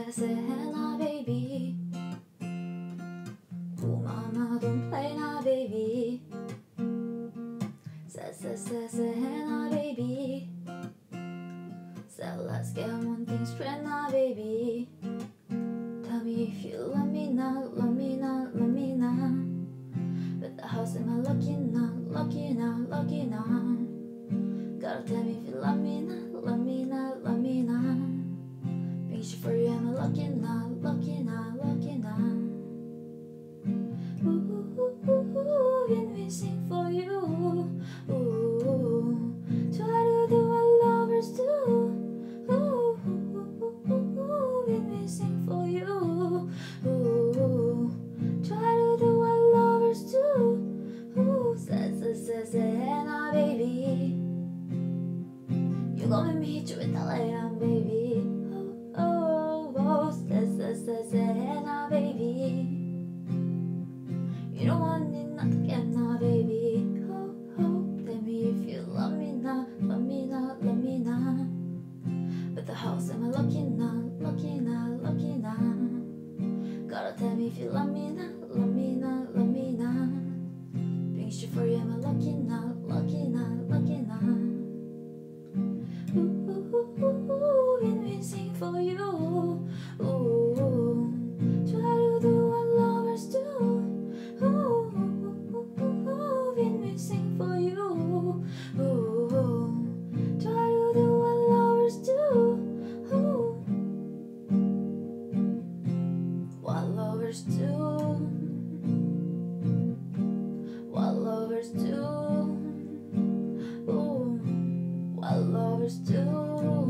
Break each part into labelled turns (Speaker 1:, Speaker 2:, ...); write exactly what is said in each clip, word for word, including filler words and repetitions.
Speaker 1: say, say, nah, baby. Oh, mama, don't play, nah, baby. Say, say, say, say, nah, baby. So let's get one thing straight, nah, baby. Tell me if you love me now, love me now, love me now. But the house am I lucky now, lucky now, lucky now. Gotta tell me if you love me now, love me now, love me now. Picture for you, am I lucky now, lucky now, lucky now. Ooh, ooh, ooh, ooh, when we sing for you. Ooh, try to do what lovers do. Ooh, ooh, ooh, ooh, ooh, when we sing for you. Ooh, try to do what lovers do. Ooh, say, say, say, say, nah, baby. You gon' make me hit you with that light on, baby. Oh, oh, oh, say, say, say, say, nah, baby. You don't want it not to get now, baby. Oh, oh, tell me if you love me now, love me now, love me now. But the house am I lucky now, lucky now, lucky now. Gotta tell me if you love me now, love me now, love me now. Picture for you, am I lucky now, lucky now, lucky now. Ooh, ooh, ooh, ooh, ooh, when we sing for you. Ooh, try to do what lovers do. Ooh, ooh, ooh, ooh, ooh, when we sing for you. Ooh, try to do what lovers do. Ooh, what lovers do. What lovers do. Ooh, what lovers do.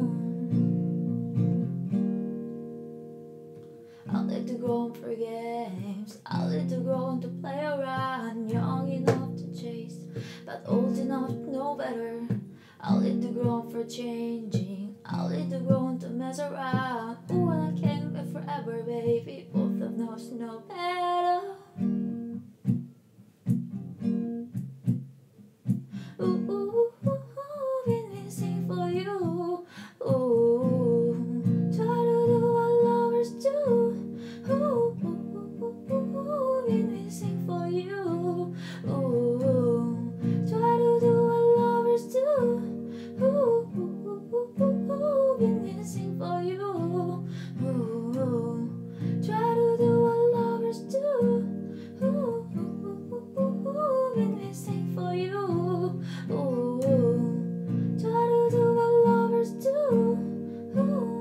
Speaker 1: I like to grow up for games. I like to grow up to play around. Young enough to chase, but old enough to know better. I like to grow up for changing. I like to grow up to mess around. Ooh, and I can't live forever, baby. Both of us know better. Ooh, ooh, ooh, ooh, when we sing for you. Ooh, try to do what lovers do. Ooh, ooh, ooh, ooh, ooh, when we sing for you. Ooh, try to do what lovers do. Ooh, ooh, ooh, ooh, ooh, when we sing for you. Ooh, try to do what lovers do. Ooh, ooh, ooh, ooh, ooh, when we sing for you. Ooh, try to do what lovers do. Ooh.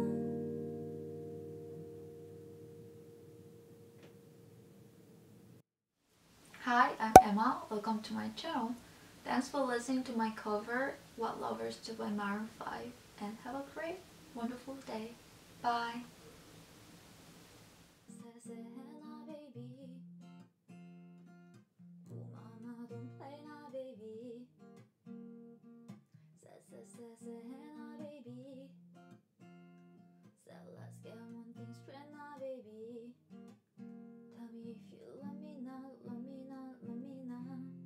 Speaker 1: Hi, I'm Emma. Welcome to my channel. Thanks for listening to my cover, What Lovers Do by Maroon five, and have a great, wonderful day. Bye. Say, say, nah, baby. Oh, mama, don't play, nah, baby. Say, say, say, say, nah, baby. So let's get one